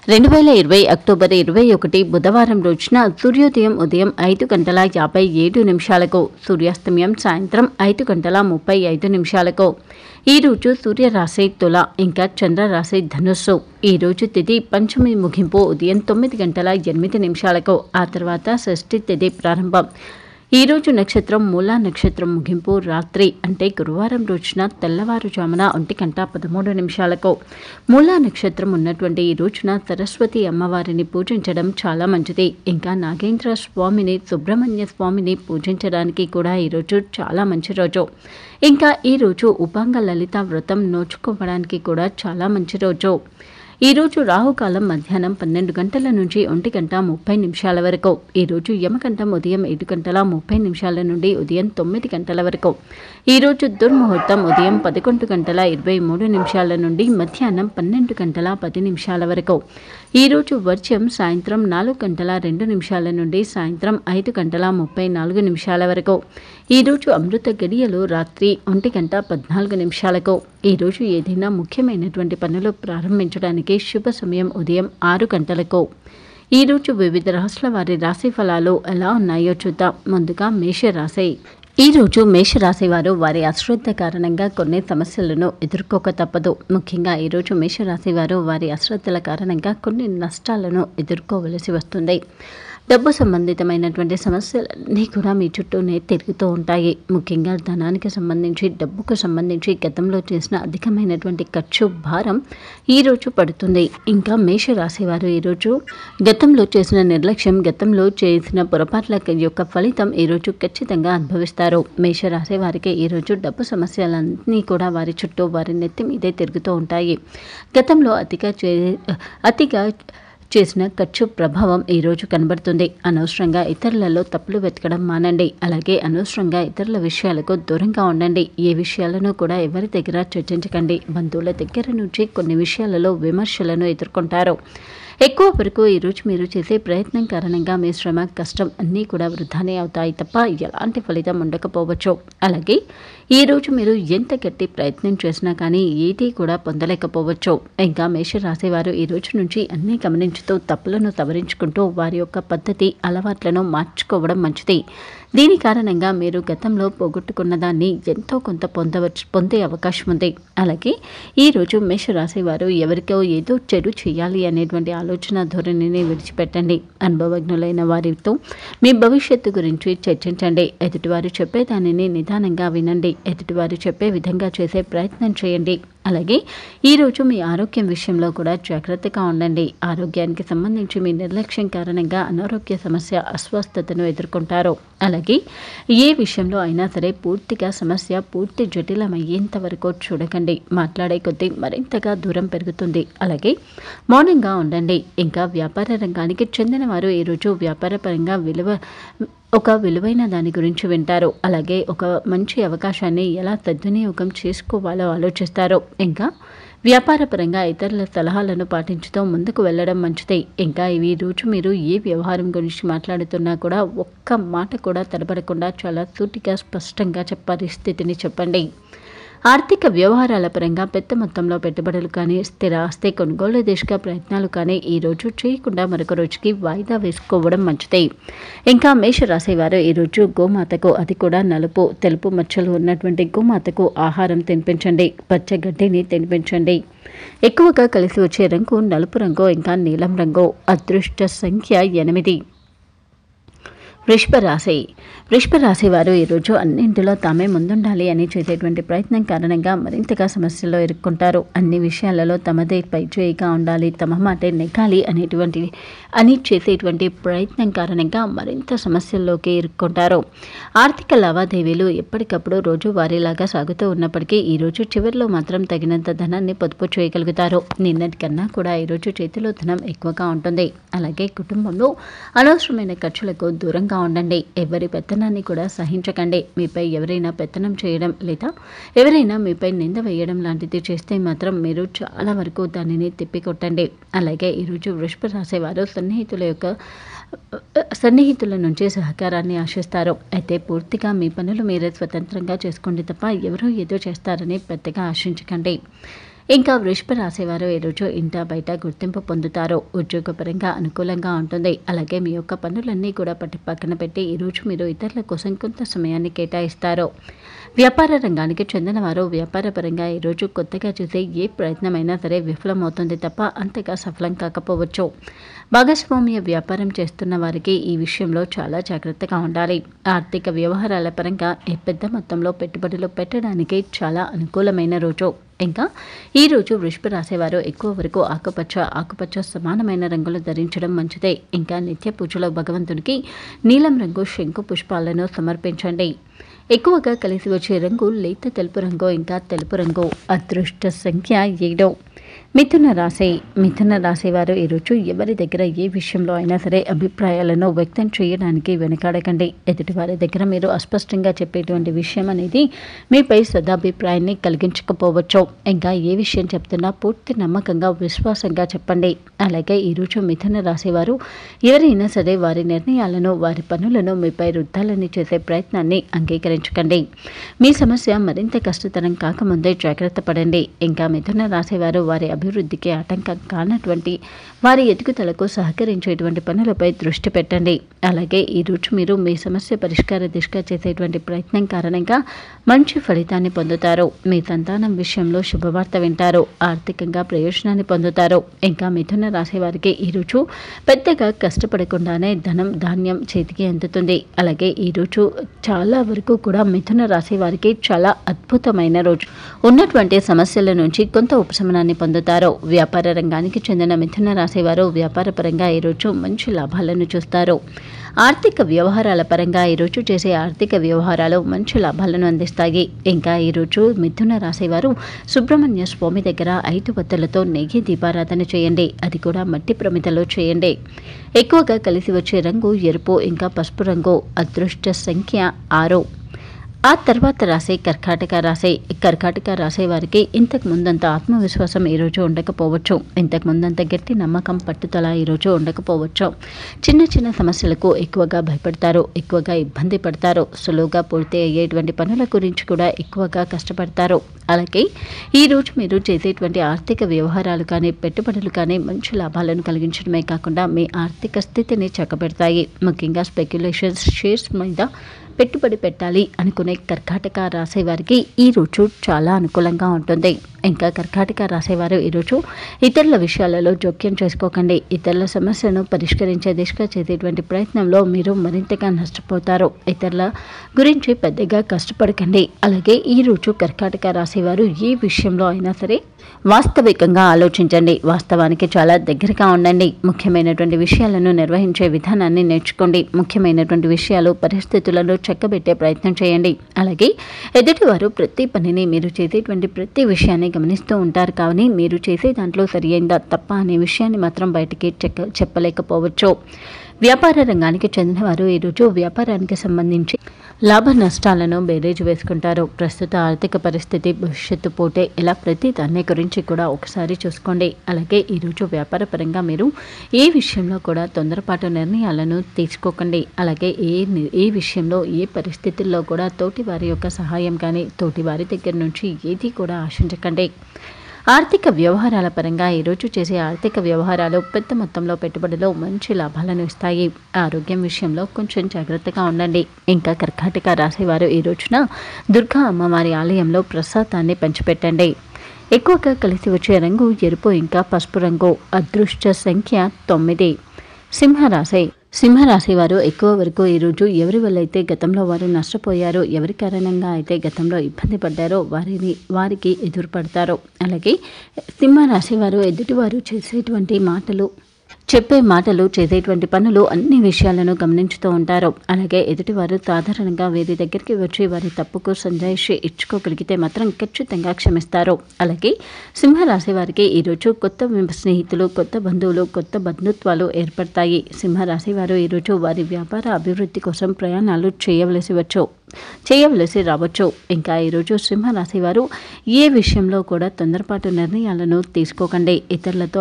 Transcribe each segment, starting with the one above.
2020 October 21 బుధవారం రోజున సూర్యోదయం ఉదయం 5:57 సూర్యాస్తమయం సాయంత్రం 5:35 ఈ రోజు సూర్యరాశి తుల ఇంకా చంద్రరాశి ధనుస్సు. ఈ రోజు తిథి పంచమి ముగింపు ఉదయం 9:08 ఆ తర్వాత షష్ఠి తిథి ప్రారంభం. ఈ రోజు నక్షత్రం మూలా నక్షత్రం ముగింపు రాత్రి అంటే గురువారం రోజున తెల్లవారుజామున 1:13 మూలా నక్షత్రం ఉన్నటువంటి ఈ రోజున సరస్వతి అమ్మవారిని పూజించడం చాలా మంచిది. ఇంకా నాగేంద్ర స్వామిని సుబ్రహ్మణ్య స్వామిని పూజించడానికి కూడా ఈరోజు చాలా మంచి రోజు. ఇంకా ఈరోజు ఉపాంగ లలిత వ్రతం నోచుకోవడానికి కూడా చాలా మంచి రోజు. ఈరోజు రాహుకాలం మధ్యాహ్నం 12 గంటల నుంచి 1:30 వరకు. ఈరోజు యమకంఠం ఉదయం 7:30 నుండి ఉదయం 9 గంటల వరకు. ఈరోజు దుర్ముహూర్తం ఉదయం 11:23 నుండి మధ్యాహ్నం 12:10 వరకు. ఈరోజు వర్జ్యం సాయంత్రం 4:02 నుండి సాయంత్రం 5:34 వరకు. ఈరోజు అమృత గడియలు రాత్రి 1:14. ఈరోజు ఏదైనా ముఖ్యమైనటువంటి పనులు ప్రారంభించడానికి శుభ సమయం ఉదయం 6 గంటలకు. ఈరోజు వివిధ రాశుల వారి రాశి ఫలాలు ఎలా ఉన్నాయో చూద్దాం. ముందుగా మేషరాశి. ఈరోజు మేషరాశి వారు వారి అశ్రద్ధ కారణంగా కొన్ని సమస్యలను ఎదుర్కోక తప్పదు. ముఖ్యంగా ఈరోజు మేషరాశి వారు వారి అశ్రద్ధల కారణంగా కొన్ని నష్టాలను ఎదుర్కోవలసి వస్తుంది. డబ్బు సంబంధితమైనటువంటి సమస్యలన్నీ కూడా మీ చుట్టూనే తిరుగుతూ ఉంటాయి. ముఖ్యంగా ధనానికి సంబంధించి డబ్బుకు సంబంధించి గతంలో చేసిన అధికమైనటువంటి ఖర్చు భారం ఈరోజు పడుతుంది. ఇంకా మేషరాశి వారు ఈరోజు గతంలో చేసిన నిర్లక్ష్యం, గతంలో చేసిన పొరపాట్ల యొక్క ఫలితం ఈరోజు ఖచ్చితంగా అనుభవిస్తారు. మేషరాశి వారికి ఈరోజు డబ్బు సమస్యలన్నీ కూడా వారి చుట్టూ వారి నెత్తి మీదే తిరుగుతూ ఉంటాయి. గతంలో అతిగా చేసిన ఖర్చు ప్రభావం ఈరోజు కనబడుతుంది. అనవసరంగా ఇతరులలో తప్పులు వెతకడం మానండి. అలాగే అనవసరంగా ఇతరుల విషయాలకు దూరంగా ఉండండి. ఏ విషయాలను కూడా ఎవరి దగ్గర చర్చించకండి. బంధువుల దగ్గర నుంచి కొన్ని విషయాలలో విమర్శలను ఎదుర్కొంటారు. ఎక్కువ వరకు ఈరోజు మీరు చేసే ప్రయత్నం కారణంగా మీ శ్రమ, కష్టం అన్నీ కూడా వృధానే అవుతాయి తప్ప ఎలాంటి ఫలితం ఉండకపోవచ్చు. అలాగే ఈరోజు మీరు ఎంత గట్టి ప్రయత్నం చేసినా కానీ ఏదీ కూడా పొందలేకపోవచ్చు. ఇంకా మేషరాశి వారు ఈ రోజు నుంచి అన్నీ గమనించుతూ తప్పులను సవరించుకుంటూ వారి యొక్క పద్ధతి, అలవాట్లను మార్చుకోవడం మంచిది. దీని కారణంగా మీరు గతంలో పోగొట్టుకున్న దాన్ని ఎంతో కొంత పొందే అవకాశం ఉంది. అలాగే ఈరోజు మేషరాశి వారు ఎవరికో ఏదో చెడు చేయాలి అనేటువంటి ఆలోచన ధోరణిని విడిచిపెట్టండి. అనుభవజ్ఞులైన వారితో మీ భవిష్యత్తు గురించి చర్చించండి. ఎదుటివారు చెప్పేదానిని నిదానంగా వినండి. ఎదుటివారు చెప్పే విధంగా చేసే ప్రయత్నం చేయండి. అలాగే ఈరోజు మీ ఆరోగ్యం విషయంలో కూడా జాగ్రత్తగా ఉండండి. ఆరోగ్యానికి సంబంధించి మీ నిర్లక్ష్యం కారణంగా అనారోగ్య సమస్య, అస్వస్థతను ఎదుర్కొంటారు. అలాగే ఏ విషయంలో అయినా సరే పూర్తిగా సమస్య పూర్తి జటిలమయ్యేంత వరకు చూడకండి. మాట్లాడే కొద్దీ మరింతగా దూరం పెరుగుతుంది. అలాగే మౌనంగా ఉండండి. ఇంకా వ్యాపార రంగానికి చెందిన వారు ఈరోజు వ్యాపారపరంగా ఒక విలువైన దాని గురించి వింటారు. అలాగే ఒక మంచి అవకాశాన్ని ఎలా సద్వినియోగం చేసుకోవాలో ఆలోచిస్తారు. ఇంకా వ్యాపారపరంగా ఇతరుల సలహాలను పాటించుతూ ముందుకు వెళ్ళడం మంచిది. ఇంకా ఈ రోజు మీరు ఏ వ్యవహారం గురించి మాట్లాడుతున్నా కూడా ఒక్క మాట కూడా తడబడకుండా చాలా సూటిగా స్పష్టంగా పరిస్థితిని చెప్పండి. ఆర్థిక వ్యవహారాల పరంగా పెద్ద మొత్తంలో పెట్టుబడులు కానీ, స్థిర ఆస్తి కొనుగోలు దిశగా ప్రయత్నాలు కానీ ఈరోజు చేయకుండా మరొక రోజుకి వాయిదా వేసుకోవడం మంచిది. ఇంకా మేషరాశి వారు ఈరోజు గోమాతకు, అది కూడా నలుపు, తెలుపు మచ్చలు ఉన్నటువంటి గోమాతకు ఆహారం తినిపించండి. పచ్చగడ్డిని తినిపించండి. ఎక్కువగా కలిసి వచ్చే రంగు నలుపు రంగు, ఇంకా నీలం రంగు. అదృష్ట సంఖ్య 8. వృషభరాశి వారు ఈరోజు అన్నింటిలో తామే ముందుండాలి అని చేసేటువంటి ప్రయత్నం కారణంగా మరింతగా సమస్యల్లో ఇరుక్కుంటారు. అన్ని విషయాలలో తమదే పైచేయిగా ఉండాలి, తమ మాటే నెగ్గాలి అని చేసేటువంటి ప్రయత్నం కారణంగా మరింత సమస్యల్లోకి ఇరుక్కుంటారు. ఆర్థిక లావాదేవీలు ఎప్పటికప్పుడు రోజు వారీలాగా సాగుతూ ఉన్నప్పటికీ ఈరోజు చివరిలో మాత్రం తగినంత ధనాన్ని పొదుపు చేయగలుగుతారు. నిన్నటికన్నా కూడా ఈరోజు చేతిలో ధనం ఎక్కువగా ఉంటుంది. అలాగే కుటుంబంలో అనవసరమైన ఖర్చులకు దూరంగా ఉండండి. ఎవరి పెత్తనాన్ని కూడా సహించకండి. మీపై ఎవరైనా పెత్తనం చేయడం లేదా ఎవరైనా మీపై నింద వేయడం లాంటిది చేస్తే మాత్రం మీరు చాలా వరకు దానిని తిప్పికొట్టండి. అలాగే ఈరోజు వృషభ రాశి వారు సన్నిహితుల నుంచి సహకారాన్ని ఆశిస్తారు. అయితే పూర్తిగా మీ పనులు మీరే స్వతంత్రంగా చేసుకోండి తప్ప ఎవరో ఏదో చేస్తారని పెద్దగా ఆశించకండి. ఇంకా వృషభ రాశి వారు ఈరోజు ఇంటా బయట గుర్తింపు పొందుతారు. ఉద్యోగపరంగా అనుకూలంగా ఉంటుంది. అలాగే మీ యొక్క పనులన్నీ కూడా పక్కన పెట్టి ఈరోజు మీరు ఇతరుల కోసం కొంత సమయాన్ని కేటాయిస్తారు. వ్యాపార రంగానికి చెందిన వారు వ్యాపారపరంగా ఈరోజు కొత్తగా చేసే ఏ ప్రయత్నమైనా సరే విఫలమవుతుంది తప్ప అంతగా సఫలం కాకపోవచ్చు. భాగస్వామ్య వ్యాపారం చేస్తున్న వారికి ఈ విషయంలో చాలా జాగ్రత్తగా ఉండాలి. ఆర్థిక వ్యవహారాల పరంగా పెద్ద మొత్తంలో పెట్టుబడులు పెట్టడానికి చాలా అనుకూలమైన రోజు. ఇంకా ఈరోజు వృషభ రాశివారు ఎక్కువ వరకు ఆకుపచ్చ సమానమైన రంగులు ధరించడం మంచిదే. ఇంకా నిత్య పూజలో భగవంతుడికి నీలం రంగు శంకు పుష్పాలను సమర్పించండి. ఎక్కువగా కలిసి వచ్చే రంగు లేత తెలుపు రంగు, ఇంకా తెలుపు రంగు. అదృష్ట సంఖ్య 7. మిథున రాశి వారు ఈరోజు ఎవరి దగ్గర ఏ విషయంలో అయినా సరే అభిప్రాయాలను వ్యక్తం చేయడానికి వెనకాడకండి. ఎదుటివారి దగ్గర మీరు అస్పష్టంగా చెప్పేటువంటి విషయం అనేది మీపై సదాభిప్రాయాన్ని కలిగించకపోవచ్చు. ఇంకా ఏ విషయం చెప్తున్నా పూర్తి నమ్మకంగా విశ్వాసంగా చెప్పండి. అలాగే ఈరోజు మిథున రాశి వారు ఎవరైనా సరే వారి నిర్ణయాలను వారి పనులను మీపై రుద్దాలని చేసే ప్రయత్నాన్ని అంగీకరించకండి. మీ సమస్య మరింత కష్టతరం కాకముందే జాగ్రత్త పడండి. ఇంకా మిథున రాశి వారు వారి అభివృద్ధికి ఆటంకం కానటువంటి వారి ఎదుగుదలకు సహకరించేటువంటి పనులపై దృష్టి పెట్టండి. అలాగే ఈరోజు మీరు మీ సమస్య పరిష్కార దిశగా చేసేటువంటి ప్రయత్నం కారణంగా మంచి ఫలితాన్ని పొందుతారు. మీ సంతానం విషయంలో శుభవార్త వింటారు. ఆర్థికంగా ప్రయోజనాన్ని పొందుతారు. ఇంకా మిథున రాశి వారికి ఈరోజు పెద్దగా కష్టపడకుండానే ధాన్యం చేతికి అందుతుంది. అలాగే ఈరోజు చాలా వరకు కూడా మిథున రాశి వారికి చాలా అద్భుతమైన రోజు. ఉన్నటువంటి సమస్యల నుంచి కొంత ఉపశమనాన్ని పొందుతారు. వ్యాపార రంగానికి చెందిన మిథున రాశి వారు వ్యాపారపరంగా ఈరోజు మంచి లాభాలను చూస్తారు. ఆర్థిక వ్యవహారాల పరంగా ఈరోజు చేసే ఆర్థిక వ్యవహారాలు మంచి లాభాలను అందిస్తాయి. ఇంకా ఈరోజు మిథున రాశి వారు సుబ్రహ్మణ్య స్వామి దగ్గర 5 వత్తులతో నెయ్యి దీపారాధన చేయండి. అది కూడా మట్టి ప్రమిదలో చేయండి. ఎక్కువగా కలిసి వచ్చే రంగు ఎరుపు, ఇంకా పసుపు రంగు. అదృష్ట సంఖ్య 6. ఆ తర్వాత రాశి కర్కాటక రాశి వారికి ఇంతకు ముందంత ఆత్మవిశ్వాసం ఈరోజు ఉండకపోవచ్చు. ఇంతకు ముందంత గట్టి నమ్మకం పట్టుదల ఈరోజు ఉండకపోవచ్చు. చిన్న సమస్యలకు ఎక్కువగా భయపడతారు, ఎక్కువగా ఇబ్బంది పడతారు. సులువుగా పూర్తి అయ్యేటువంటి పనుల గురించి కూడా ఎక్కువగా కష్టపడతారు. అలాగే ఈరోజు మీరు చేసేటువంటి ఆర్థిక వ్యవహారాలు కానీ పెట్టుబడులు కానీ మంచి లాభాలను కలిగించడమే కాకుండా మీ ఆర్థిక స్థితిని చక్కబెడతాయి. ముఖ్యంగా స్పెక్యులేషన్స్, షేర్స్ మీద పెట్టుబడి పెట్టాలి అనుకునే కర్కాటక రాశి వారికి ఈ రోజు చాలా అనుకూలంగా ఉంటుంది. ఇంకా కర్కాటక రాసేవారు ఈరోజు ఇతరుల విషయాలలో జోక్యం చేసుకోకండి. ఇతరుల సమస్యను పరిష్కరించే దిశగా చేసేటువంటి ప్రయత్నంలో మీరు మరింతగా నష్టపోతారు. ఇతరుల గురించి పెద్దగా కష్టపడకండి. అలాగే ఈరోజు కర్కాటక రాసేవారు ఏ విషయంలో అయినా సరే వాస్తవికంగా ఆలోచించండి. వాస్తవానికి చాలా దగ్గరగా ఉండండి. ముఖ్యమైనటువంటి విషయాలను నిర్వహించే విధానాన్ని నేర్చుకోండి. ముఖ్యమైనటువంటి విషయాలు, పరిస్థితులను చక్కబెట్టే ప్రయత్నం చేయండి. అలాగే ఎదుటివారు ప్రతి పనిని, మీరు చేసేటువంటి ప్రతి విషయాన్ని గమనిస్తూ ఉంటారు. కానీ మీరు చేసే దాంట్లో సరి అయిందా తప్ప అనే విషయాన్ని మాత్రం బయటికి చెప్పలేకపోవచ్చు. వ్యాపార రంగానికి చెందిన వారు ఈరోజు వ్యాపారానికి సంబంధించి లాభ నష్టాలను బేరేజ్ వేసుకుంటారు. ప్రస్తుత ఆర్థిక పరిస్థితి, భవిష్యత్తు పోటే ఇలా ప్రతి దాన్ని గురించి కూడా ఒకసారి చూసుకోండి. అలాగే ఈరోజు వ్యాపార పరంగా మీరు ఏ విషయంలో కూడా తొందరపాటు నిర్ణయాలను తీసుకోకండి. అలాగే ఏ విషయంలో, ఏ పరిస్థితుల్లో కూడా తోటి వారి యొక్క సహాయం కానీ, తోటి వారి దగ్గర నుంచి ఏది కూడా ఆశించకండి. ఆర్థిక వ్యవహారాల పరంగా ఈరోజు చేసే ఆర్థిక వ్యవహారాలు పెద్ద మొత్తంలో పెట్టుబడిలో మంచి లాభాలను ఇస్తాయి. ఆరోగ్యం విషయంలో కొంచెం జాగ్రత్తగా ఉండండి. ఇంకా కర్కాటక రాశివారు ఈ రోజున దుర్గా అమ్మవారి ఆలయంలో ప్రసాదాన్ని పంచిపెట్టండి. ఎక్కువగా కలిసి వచ్చే రంగు ఎరుపు, ఇంకా పసుపు రంగు. అదృష్ట సంఖ్య 9. సింహరాశి వారు ఎక్కువ వరకు ఈరోజు ఎవరి వల్ల అయితే గతంలో వారు నష్టపోయారో, ఎవరి కారణంగా అయితే గతంలో ఇబ్బంది పడ్డారో వారికి ఎదురుపడతారు. అలాగే సింహరాశి వారు ఎదుటివారు చేసేటువంటి మాటలు, చెప్పే మాటలు, చేసేటువంటి పనులు అన్ని విషయాలను గమనించుతూ ఉంటారు. అలాగే ఎదుటివారు సాధారణంగా వీరి దగ్గరికి వచ్చి వారి తప్పుకు సంజాయిషి ఇచ్చుకోగలిగితే మాత్రం ఖచ్చితంగా క్షమిస్తారు. అలాగే సింహరాశి వారికి ఈరోజు కొత్త స్నేహితులు, కొత్త బంధువులు, కొత్త బంధుత్వాలు ఏర్పడతాయి. సింహరాశి వారు ఈరోజు వారి వ్యాపార అభివృద్ధి కోసం ప్రయాణాలు చేయవలసి రావచ్చు. ఇంకా ఈరోజు సింహరాశి వారు ఏ విషయంలో కూడా తొందరపాటు నిర్ణయాలను తీసుకోకండి. ఇతరులతో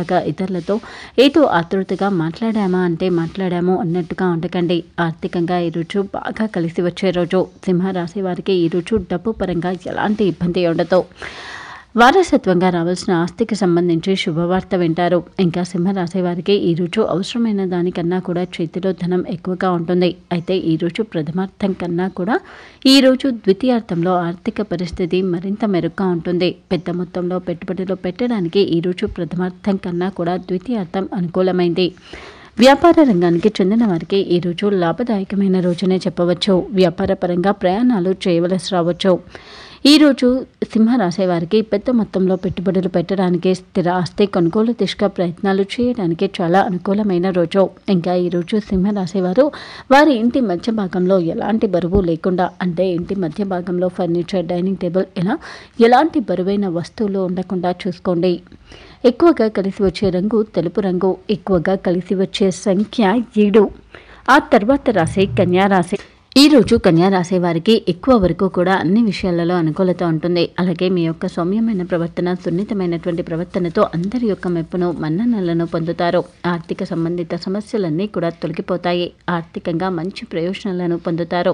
ఏదో ఆతృతగా మాట్లాడాము అన్నట్టుగా ఉండకండి. ఆర్థికంగా ఈరోజు బాగా కలిసి వచ్చే రోజు. సింహరాశి వారికి ఈరోజు డబ్బు పరంగా ఎలాంటి ఇబ్బంది ఉండదు. వారసత్వంగా రావాల్సిన ఆస్తికి సంబంధించి శుభవార్త వింటారు. ఇంకా సింహరాశి వారికి ఈరోజు అవసరమైన దానికన్నా కూడా చేతిలో ధనం ఎక్కువగా ఉంటుంది. అయితే ఈరోజు ప్రథమార్థం కన్నా కూడా ఈరోజు ద్వితీయార్థంలో ఆర్థిక పరిస్థితి మరింత మెరుగ్గా ఉంటుంది. పెద్ద మొత్తంలో పెట్టుబడులు పెట్టడానికి ఈరోజు ప్రథమార్థం కన్నా కూడా ద్వితీయార్థం అనుకూలమైంది. వ్యాపార రంగానికి చెందిన వారికి ఈరోజు లాభదాయకమైన రోజునే చెప్పవచ్చు. వ్యాపార పరంగా ప్రయాణాలు చేయవలసి రావచ్చు. ఈరోజు సింహరాశి వారికి పెద్ద మొత్తంలో పెట్టుబడులు పెట్టడానికి, స్థిర ఆస్తి కొనుగోలు దిశగా ప్రయత్నాలు చేయడానికి చాలా అనుకూలమైన రోజు. ఇంకా ఈరోజు సింహరాశి వారు వారి ఇంటి మధ్య భాగంలో ఎలాంటి బరువు లేకుండా, అంటే ఇంటి మధ్య భాగంలో ఫర్నిచర్, డైనింగ్ టేబుల్ ఇలా ఎలాంటి బరువైన వస్తువులు ఉండకుండా చూసుకోండి. ఎక్కువగా కలిసి వచ్చే రంగు తెలుపు రంగు. ఎక్కువగా కలిసి వచ్చే సంఖ్య 7. ఆ తర్వాత రాశి కన్యా రాశి. ఈరోజు కన్యా రాశి వారికి ఎక్కువ వరకు కూడా అన్ని విషయాలలో అనుకూలత ఉంటుంది. అలాగే మీ యొక్క సౌమ్యమైన ప్రవర్తన, సున్నితమైనటువంటి ప్రవర్తనతో అందరి యొక్క మెప్పును, మన్ననలను పొందుతారు. ఆర్థిక సంబంధిత సమస్యలన్నీ కూడా తొలగిపోతాయి. ఆర్థికంగా మంచి ప్రయోజనాలను పొందుతారు.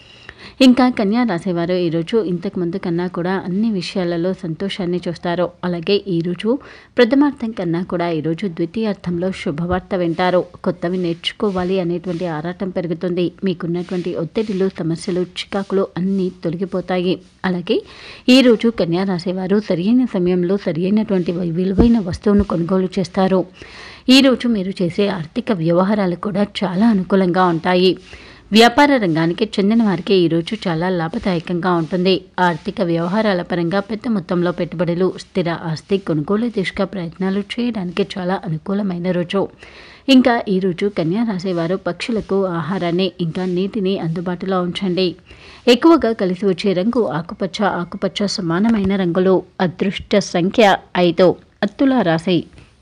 ఇంకా కన్యా రాశివారు ఈరోజు ఇంతకు ముందు కన్నా కూడా అన్ని విషయాలలో సంతోషాన్ని చూస్తారు. అలాగే ఈరోజు ప్రథమార్థం కన్నా కూడా ఈరోజు ద్వితీయార్థంలో శుభవార్త వింటారు. కొత్తవి నేర్చుకోవాలి అనేటువంటి ఆరాటం పెరుగుతుంది. మీకున్నటువంటి ఒత్తిడిలు, సమస్యలు, చికాకులు అన్నీ తొలగిపోతాయి. అలాగే ఈరోజు కన్యా రాశివారు సరియైన సమయంలో సరియైనటువంటి విలువైన వస్తువును కొనుగోలు చేస్తారు. ఈరోజు మీరు చేసే ఆర్థిక వ్యవహారాలు కూడా చాలా అనుకూలంగా ఉంటాయి. వ్యాపార రంగానికి చెందిన వారికి ఈరోజు చాలా లాభదాయకంగా ఉంటుంది. ఆర్థిక వ్యవహారాల పరంగా పెద్ద మొత్తంలో పెట్టుబడులు, స్థిర ఆస్తి కొనుగోలు దిశగా ప్రయత్నాలు చేయడానికి చాలా అనుకూలమైన రోజు. ఇంకా ఈరోజు కన్యా రాశి వారు పక్షులకు ఆహారాన్ని, ఇంకా నీటిని అందుబాటులో ఉంచండి. ఎక్కువగా కలిసి వచ్చే రంగు ఆకుపచ్చ. ఆకుపచ్చ సమానమైన రంగులు. అదృష్ట సంఖ్య 5. తులారాశి.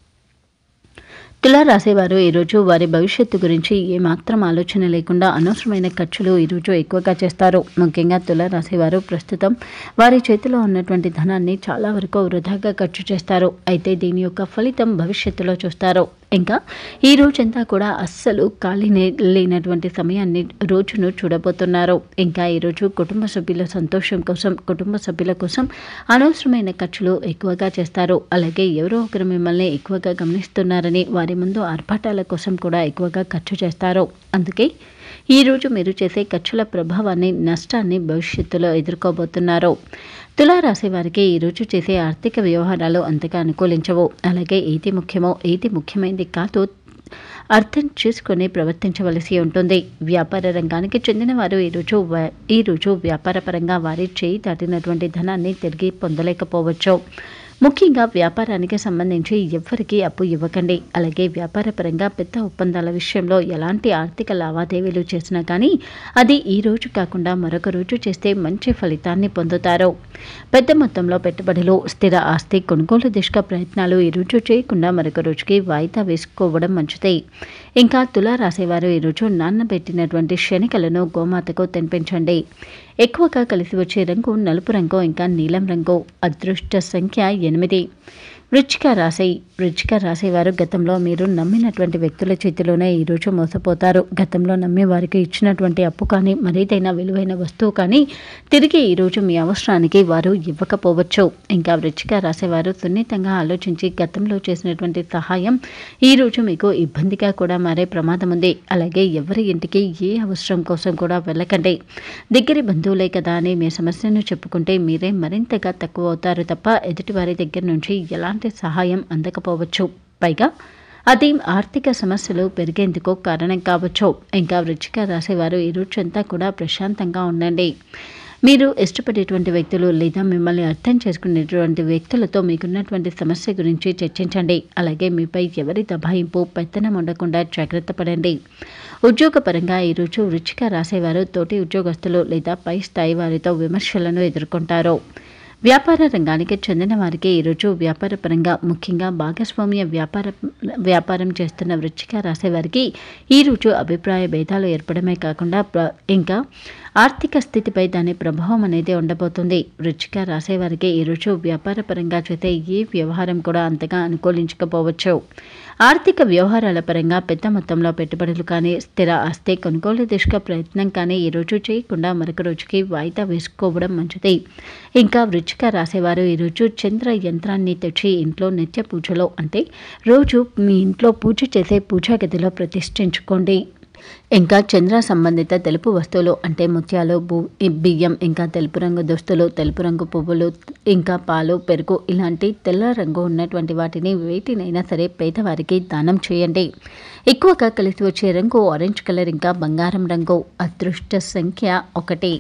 తులారాశివారు ఈరోజు వారి భవిష్యత్తు గురించి ఏమాత్రం ఆలోచన లేకుండా అనవసరమైన ఖర్చులు ఈరోజు ఎక్కువగా చేస్తారు. ముఖ్యంగా తులారాశివారు ప్రస్తుతం వారి చేతిలో ఉన్నటువంటి ధనాన్ని చాలా వరకు వృధాగా ఖర్చు చేస్తారు. అయితే దీని యొక్క ఫలితం భవిష్యత్తులో చూస్తారు. ఇంకా ఈ రోజంతా కూడా అస్సలు ఖాళీ లేనటువంటి సమయాన్ని, రోజును చూడబోతున్నారు. ఇంకా ఈరోజు కుటుంబ సభ్యుల సంతోషం కోసం, కుటుంబ సభ్యుల కోసం అనవసరమైన ఖర్చులు ఎక్కువగా చేస్తారు. అలాగే ఎవరో ఒకరు మిమ్మల్ని ఎక్కువగా గమనిస్తున్నారని వారి ముందు ఆర్భాటాల కోసం కూడా ఎక్కువగా ఖర్చు చేస్తారు. అందుకే ఈరోజు మీరు చేసే ఖర్చుల ప్రభావాన్ని, నష్టాన్ని భవిష్యత్తులో ఎదుర్కోబోతున్నారు. తులారాశి వారికి ఈరోజు చేసే ఆర్థిక వ్యవహారాలు అంతగా అనుకూలించవు. అలాగే ఏది ముఖ్యమో, ఏది ముఖ్యమైనది కాదో అర్థం చేసుకుని ప్రవర్తించవలసి ఉంటుంది. వ్యాపార రంగానికి చెందిన వారు ఈరోజు వ్యాపారపరంగా వారి చేయి దాటినటువంటి ధనాన్ని తిరిగి పొందలేకపోవచ్చు. ముఖ్యంగా వ్యాపారానికి సంబంధించి ఎవ్వరికీ అప్పు ఇవ్వకండి. అలాగే వ్యాపారపరంగా పెద్ద ఒప్పందాల విషయంలో ఎలాంటి ఆర్థిక లావాదేవీలు చేసినా కానీ అది ఈ రోజు కాకుండా మరొక రోజు చేస్తే మంచి ఫలితాన్ని పొందుతారు. పెద్ద మొత్తంలో పెట్టుబడులు, స్థిర ఆస్తి కొనుగోలు దిశగా ప్రయత్నాలు ఈరోజు చేయకుండా మరొక రోజుకి వాయిదా వేసుకోవడం మంచిది. ఇంకా తులారాశివారు ఈరోజు నానబెట్టినటువంటి శనగలను గోమాతకు తినిపించండి. ఎక్కువగా కలిసి వచ్చే రంగు నలుపు రంగు, ఇంకా నీలం రంగు. అదృష్ట సంఖ్య 8. వృశ్చిక రాశి. వృశ్చిక రాశి వారు గతంలో మీరు నమ్మినటువంటి వ్యక్తుల చేతిలోనే ఈరోజు మోసపోతారు. గతంలో నమ్మి వారికి ఇచ్చినటువంటి అప్పు కానీ, మరేదైనా విలువైన వస్తువు కానీ తిరిగి ఈరోజు మీ అవసరానికి వారు ఇవ్వకపోవచ్చు. ఇంకా వృశ్చిక రాశి వారు సున్నితంగా ఆలోచించి గతంలో చేసినటువంటి సహాయం ఈరోజు మీకు ఇబ్బందిగా కూడా మారే ప్రమాదం ఉంది. అలాగే ఎవరి ఇంటికి ఏ అవసరం కోసం కూడా వెళ్ళకండి. దగ్గరి బంధువులే కదా అని మీ సమస్యను చెప్పుకుంటే మీరే మరింతగా తక్కువ అవుతారు తప్ప ఎదుటివారి దగ్గర నుంచి ఎలాంటి సహాయం అందకపోవచ్చు. పైగా అది ఆర్థిక సమస్యలు పెరిగేందుకు కారణం కావచ్చు. ఇంకా వృశ్చిక రాశి వారు ఈ రోజంతా కూడా ప్రశాంతంగా ఉండండి. మీరు ఇష్టపడేటువంటి వ్యక్తులు లేదా మిమ్మల్ని అర్థం చేసుకునేటువంటి వ్యక్తులతో మీకున్నటువంటి సమస్య గురించి చర్చించండి. అలాగే మీపై ఎవరి దబాయింపు, పెత్తనం ఉండకుండా జాగ్రత్త పడండి. ఉద్యోగపరంగా ఈరోజు వృశ్చిక రాశివారు తోటి ఉద్యోగస్తులు లేదా పై స్థాయి వారితో విమర్శలను ఎదుర్కొంటారు. వ్యాపార రంగానికి చెందిన వారికి ఈరోజు వ్యాపారపరంగా, ముఖ్యంగా భాగస్వామ్య వ్యాపారం చేస్తున్న వృశ్చిక రాశి వారికి ఈరోజు అభిప్రాయ భేదాలు ఏర్పడమే కాకుండా ఇంకా ఆర్థిక స్థితిపై దాని ప్రభావం అనేది ఉండబోతుంది. వృశ్చిక రాశి వారికి ఈరోజు వ్యాపారపరంగా చేసే ఏ వ్యవహారం కూడా అంతగా అనుకూలించకపోవచ్చు. ఆర్థిక వ్యవహారాల పరంగా పెద్ద మొత్తంలో పెట్టుబడులు కానీ స్థిర ఆస్తి కొనుగోలు దిశగా ప్రయత్నం కానీ ఈరోజు చేయకుండా మరొక రోజుకి వాయిదా వేసుకోవడం మంచిది. ఇంకా వృశ్చిక రాసేవారు ఈరోజు చంద్ర యంత్రాన్ని తెచ్చి ఇంట్లో నిత్య పూజలో అంటే రోజు మీ ఇంట్లో పూజ చేసే పూజా గదిలో ప్రతిష్ఠించుకోండి. ఇంకా చంద్ర సంబంధిత తెలుపు వస్తువులు అంటే ముత్యాలు, బియ్యం, ఇంకా తెలుపు రంగు దుస్తులు, తెలుపు రంగు పువ్వులు, ఇంకా పాలు, పెరుగు ఇలాంటి తెల్ల రంగు ఉన్నటువంటి వాటిని వేటినైనా సరే పేదవారికి దానం చేయండి. ఎక్కువగా కలిసి వచ్చే రంగు ఆరెంజ్ కలర్, ఇంకా బంగారం రంగు. అదృష్ట సంఖ్య 1.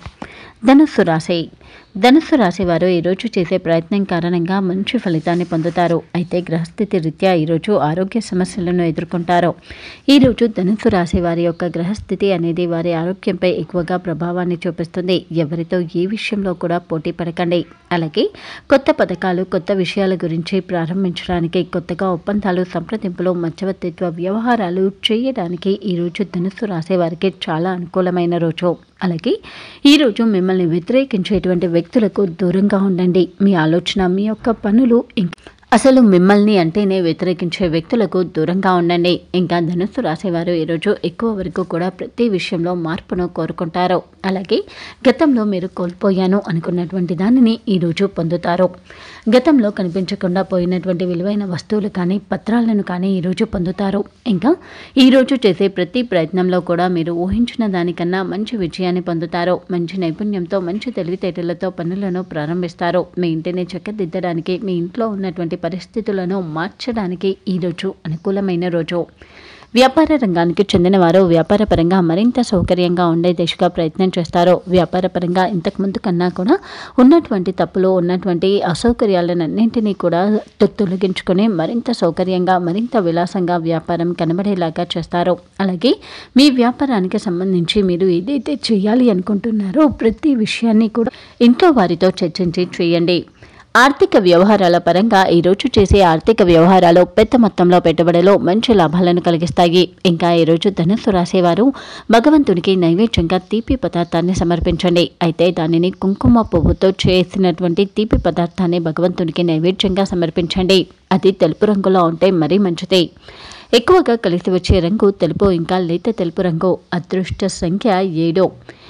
ధనుస్సు రాశి వారు ఈరోజు చేసే ప్రయత్నం కారణంగా మంచి ఫలితాన్ని పొందుతారు. అయితే గ్రహస్థితి రీత్యా ఈరోజు ఆరోగ్య సమస్యలను ఎదుర్కొంటారు. ఈరోజు ధనుస్సు రాశి వారి యొక్క గ్రహస్థితి అనేది వారి ఆరోగ్యంపై ఎక్కువగా ప్రభావాన్ని చూపిస్తుంది. ఎవరితో ఏ విషయంలో కూడా పోటీ పడకండి. అలాగే కొత్త పథకాలు, కొత్త విషయాల గురించి ప్రారంభించడానికి, కొత్తగా ఒప్పందాలు, సంప్రదింపులు, మధ్యవర్తిత్వ వ్యవహారాలు చేయడానికి ఈరోజు ధనుస్సు రాశి వారికి చాలా అనుకూలమైన రోజు. అలాగే ఈరోజు మిమ్మల్ని వ్యతిరేకించేటువంటి వ్యక్తులకు దూరంగా ఉండండి. మీ ఆలోచన, మీ యొక్క పనులు అసలు మిమ్మల్ని అంటేనే వ్యతిరేకించే వ్యక్తులకు దూరంగా ఉండండి. ఇంకా ధనుస్సు రాసేవారు ఈరోజు ఎక్కువ వరకు కూడా ప్రతి విషయంలో మార్పును కోరుకుంటారు. అలాగే గతంలో మీరు కోల్పోయాను అనుకున్నటువంటి దానిని ఈరోజు పొందుతారు. గతంలో కనిపించకుండా పోయినటువంటి విలువైన వస్తువులు కానీ పత్రాలను కానీ ఈరోజు పొందుతారు. ఇంకా ఈరోజు చేసే ప్రతి ప్రయత్నంలో కూడా మీరు ఊహించిన దానికన్నా మంచి విజయాన్ని పొందుతారు. మంచి నైపుణ్యంతో, మంచి తెలివితేటలతో పనులను ప్రారంభిస్తారు. మీ ఇంటిని చక్కదిద్దడానికి, మీ ఇంట్లో ఉన్నటువంటి పరిస్థితులను మార్చడానికి ఈరోజు అనుకూలమైన రోజు. వ్యాపార రంగానికి చెందిన వారు వ్యాపార పరంగా మరింత సౌకర్యంగా ఉండే దిశగా ప్రయత్నం చేస్తారు. వ్యాపార పరంగా ఇంతకుముందు కన్నా కూడా ఉన్నటువంటి తప్పులు, ఉన్నటువంటి అసౌకర్యాలన్నింటినీ కూడా తొలగించుకొని మరింత సౌకర్యంగా, మరింత విలాసంగా వ్యాపారం కనబడేలాగా చేస్తారు. అలాగే మీ వ్యాపారానికి సంబంధించి మీరు ఏదైతే చేయాలి అనుకుంటున్నారో ప్రతి విషయాన్ని కూడా ఇంట్లో వారితో చర్చించి చేయండి. ఆర్థిక వ్యవహారాల పరంగా ఈరోజు చేసే ఆర్థిక వ్యవహారాలు పెద్ద మొత్తంలో పెట్టుబడిలో మంచి లాభాలను కలిగిస్తాయి. ఇంకా ఈరోజు ధనుస్సు రాసేవారు భగవంతునికి నైవేద్యంగా తీపి పదార్థాన్ని సమర్పించండి. అయితే దానిని కుంకుమ పువ్వుతో చేసినటువంటి తీపి పదార్థాన్ని భగవంతునికి నైవేద్యంగా సమర్పించండి. అది తెలుపు రంగులో ఉంటే మరీ మంచిది. ఎక్కువగా కలిసి వచ్చే రంగు తెలుపు, ఇంకా లేత తెలుపు రంగు. అదృష్ట సంఖ్య 7.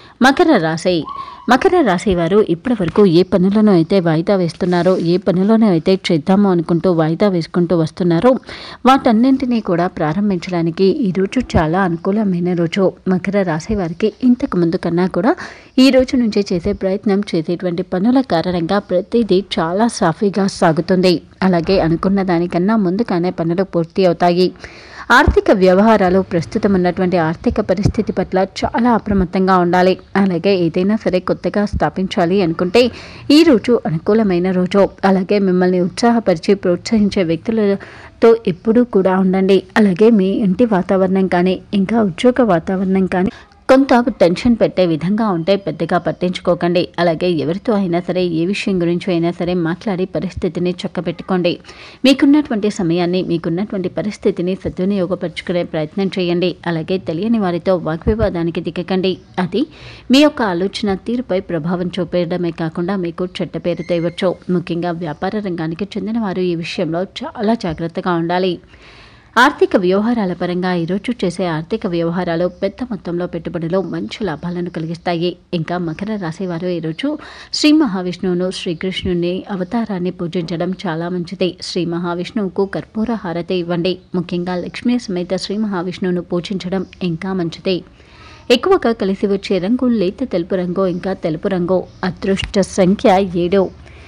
మకర రాశి వారు ఇప్పటి వరకు ఏ పనులను అయితే వాయిదా వేస్తున్నారో, ఏ పనులను అయితే చేద్దామో అనుకుంటూ వాయిదా వేసుకుంటూ వస్తున్నారో వాటన్నింటినీ కూడా ప్రారంభించడానికి ఈరోజు చాలా అనుకూలమైన రోజు. మకర రాశి వారికి ఇంతకు ముందు కన్నా కూడా ఈ రోజు నుంచి చేసే ప్రయత్నం, చేసేటువంటి పనుల కారణంగా ప్రతిదీ చాలా సాఫీగా సాగుతుంది. అలాగే అనుకున్న దానికన్నా ముందుగానే పనులు పూర్తి అవుతాయి. ఆర్థిక వ్యవహారాలు ప్రస్తుతం ఉన్నటువంటి ఆర్థిక పరిస్థితి పట్ల చాలా అప్రమత్తంగా ఉండాలి. అలాగే ఏదైనా సరే కొత్తగా స్థాపించాలి అనుకుంటే ఈ రోజు అనుకూలమైన రోజు. అలాగే మిమ్మల్ని ఉత్సాహపరిచి ప్రోత్సహించే వ్యక్తులతో ఎప్పుడూ కూడా ఉండండి. అలాగే మీ ఇంటి వాతావరణం కానీ, ఇంకా ఉద్యోగ వాతావరణం కానీ కొంత టెన్షన్ పెట్టే విధంగా ఉంటే పెద్దగా పట్టించుకోకండి. అలాగే ఎవరితో అయినా సరే, ఏ విషయం గురించి అయినా సరే మాట్లాడి పరిస్థితిని చక్కబెట్టుకోండి. మీకున్నటువంటి సమయాన్ని, మీకున్నటువంటి పరిస్థితిని సద్వినియోగపరుచుకునే ప్రయత్నం చేయండి. అలాగే తెలియని వారితో వాగ్వివాదానికి దిగకండి. అది మీ యొక్క ఆలోచన తీరుపై ప్రభావం చూపేయడమే కాకుండా మీకు చెడ్డ పేరు తేవచ్చు. ముఖ్యంగా వ్యాపార రంగానికి చెందిన వారు ఈ విషయంలో చాలా జాగ్రత్తగా ఉండాలి. ఆర్థిక వ్యవహారాల పరంగా ఈరోజు చేసే ఆర్థిక వ్యవహారాలు పెద్ద మొత్తంలో పెట్టుబడిలో మంచి లాభాలను కలిగిస్తాయి. ఇంకా మకర రాశి వారు ఈరోజు శ్రీ మహావిష్ణువును, శ్రీకృష్ణుని అవతారాన్ని పూజించడం చాలా మంచిది. శ్రీ మహావిష్ణువుకు కర్పూర హారతి ఇవ్వండి. ముఖ్యంగా లక్ష్మీ సమేత శ్రీ మహావిష్ణువును పూజించడం ఇంకా మంచిది. ఎక్కువగా కలిసి వచ్చే రంగు లేత తెలుపు రంగు, ఇంకా తెలుపు రంగు. అదృష్ట సంఖ్య 7.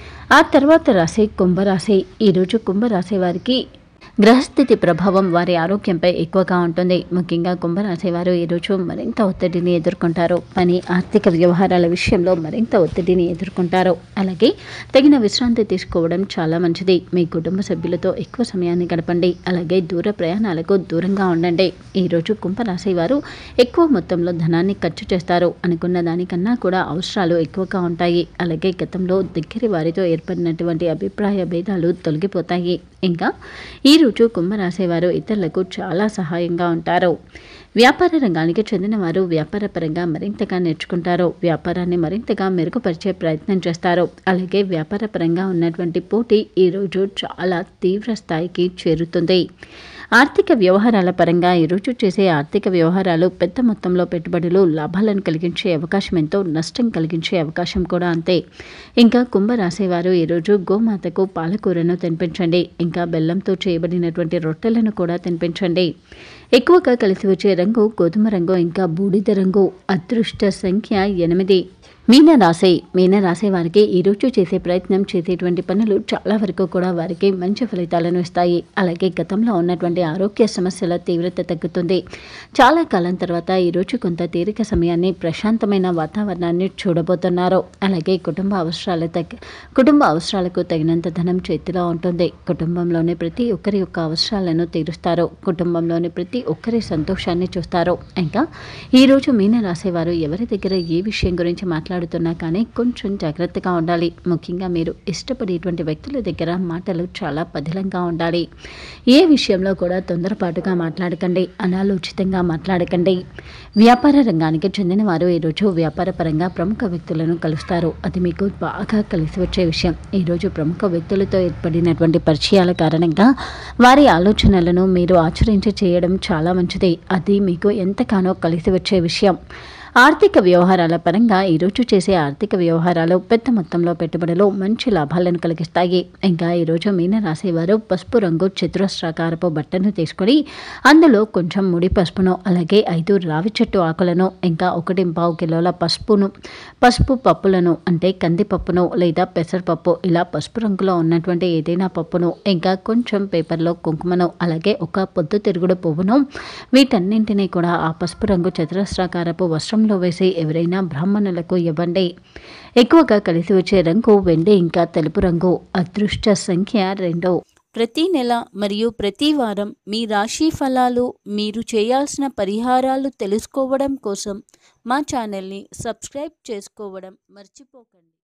ఆ తర్వాత రాశి కుంభరాశి. ఈరోజు కుంభరాశి వారికి గ్రహస్థితి ప్రభావం వారి ఆరోగ్యంపై ఎక్కువగా ఉంటుంది. ముఖ్యంగా కుంభరాశి వారు ఈరోజు మరింత ఒత్తిడిని ఎదుర్కొంటారు. పని, ఆర్థిక వ్యవహారాల విషయంలో మరింత ఒత్తిడిని ఎదుర్కొంటారు. అలాగే తగిన విశ్రాంతి తీసుకోవడం చాలా మంచిది. మీ కుటుంబ సభ్యులతో ఎక్కువ సమయాన్ని గడపండి. అలాగే దూర ప్రయాణాలకు దూరంగా ఉండండి. ఈరోజు కుంభరాశి వారు ఎక్కువ మొత్తంలో ధనాన్ని ఖర్చు చేస్తారు. అనుకున్న దానికన్నా కూడా అవసరాలు ఎక్కువగా ఉంటాయి. అలాగే గతంలో దగ్గరి వారితో ఏర్పడినటువంటి అభిప్రాయ భేదాలు తొలగిపోతాయి. ఇంకా ఈరోజు కుంభరాశి వారు ఇతరులకు చాలా సహాయంగా ఉంటారు. వ్యాపార రంగానికి చెందిన వారు వ్యాపార పరంగా మరింతగా నేర్చుకుంటారు. వ్యాపారాన్ని మరింతగా మెరుగుపరిచే ప్రయత్నం చేస్తారు. అలాగే వ్యాపార పరంగా ఉన్నటువంటి పోటీ ఈరోజు చాలా తీవ్ర స్థాయికి చేరుతుంది. ఆర్థిక వ్యవహారాల పరంగా ఈరోజు చేసే ఆర్థిక వ్యవహారాలు పెద్ద మొత్తంలో పెట్టుబడులు లాభాలను కలిగించే అవకాశం ఎంతో, నష్టం కలిగించే అవకాశం కూడా అంతే. ఇంకా కుంభరాశి వారు ఈరోజు గోమాతకు పాలకూరను తినిపించండి. ఇంకా బెల్లంతో చేయబడినటువంటి రొట్టెలను కూడా తినిపించండి. ఎక్కువగా కలిసి వచ్చే రంగు గోధుమ రంగు, ఇంకా బూడిద రంగు. అదృష్ట సంఖ్య 8. మీనరాశి వారికి ఈరోజు చేసే ప్రయత్నం, చేసేటువంటి పనులు చాలా వరకు కూడా వారికి మంచి ఫలితాలను ఇస్తాయి. అలాగే గతంలో ఉన్నటువంటి ఆరోగ్య సమస్యల తీవ్రత తగ్గుతుంది. చాలా కాలం తర్వాత ఈరోజు కొంత తీరిక సమయాన్ని, ప్రశాంతమైన వాతావరణాన్ని చూడబోతున్నారు. అలాగే కుటుంబ అవసరాలకు తగినంత ధనం చేతిలో ఉంటుంది. కుటుంబంలోని ప్రతి ఒక్కరి యొక్క అవసరాలను తీరుస్తారు. కుటుంబంలోని ప్రతి ఒక్కరి సంతోషాన్ని చూస్తారు. ఇంకా ఈరోజు మీనరాశి వారు ఎవరి దగ్గర ఏ విషయం గురించి మాట్లాడుతున్నా కానీ కొంచెం జాగ్రత్తగా ఉండాలి. ముఖ్యంగా మీరు ఇష్టపడేటువంటి వ్యక్తుల దగ్గర మాటలు చాలా పదిలంగా ఉండాలి. ఏ విషయంలో కూడా తొందరపాటుగా మాట్లాడకండి, అనాలోచితంగా మాట్లాడకండి. వ్యాపార రంగానికి చెందిన వారు ఈరోజు వ్యాపారపరంగా ప్రముఖ వ్యక్తులను కలుస్తారు. అది మీకు బాగా కలిసి వచ్చే విషయం. ఈరోజు ప్రముఖ వ్యక్తులతో ఏర్పడినటువంటి పరిచయాల కారణంగా వారి ఆలోచనలను మీరు ఆచరించి చేయడం చాలా మంచిది. అది మీకు ఎంతగానో కలిసి వచ్చే విషయం. ఆర్థిక వ్యవహారాల పరంగా ఈరోజు చేసే ఆర్థిక వ్యవహారాలు పెద్ద మొత్తంలో పెట్టుబడులు మంచి లాభాలను కలిగిస్తాయి. ఇంకా ఈరోజు మీనరాశి వారు పసుపు రంగు చతురస్రాకారపు బట్టను తీసుకొని అందులో కొంచెం ముడి పసుపును, అలాగే 5 రావి చెట్టు ఆకులను, ఇంకా 1.25 కిలోల పసుపు పప్పులను, అంటే కందిపప్పును లేదా పెసరపప్పు, ఇలా పసుపు రంగులో ఉన్నటువంటి ఏదైనా పప్పును, ఇంకా కొంచెం పేపర్లో కుంకుమను, అలాగే ఒక పొద్దుతిరుగుడు పువ్వును, వీటన్నింటినీ కూడా ఆ పసుపు రంగు చతురస్రాకారపు వస్త్రం వేసి ఎవరైనా బ్రాహ్మణులకు ఇవ్వండి. ఎక్కువగా కలిసి వచ్చే రంగు వెండి, ఇంకా తెలుపు రంగు. అదృష్ట సంఖ్య 2. ప్రతి నెల మరియు ప్రతి వారం మీ రాశి ఫలాలు, మీరు చేయాల్సిన పరిహారాలు తెలుసుకోవడం కోసం మా ఛానల్ని సబ్స్క్రైబ్ చేసుకోవడం మర్చిపోకండి.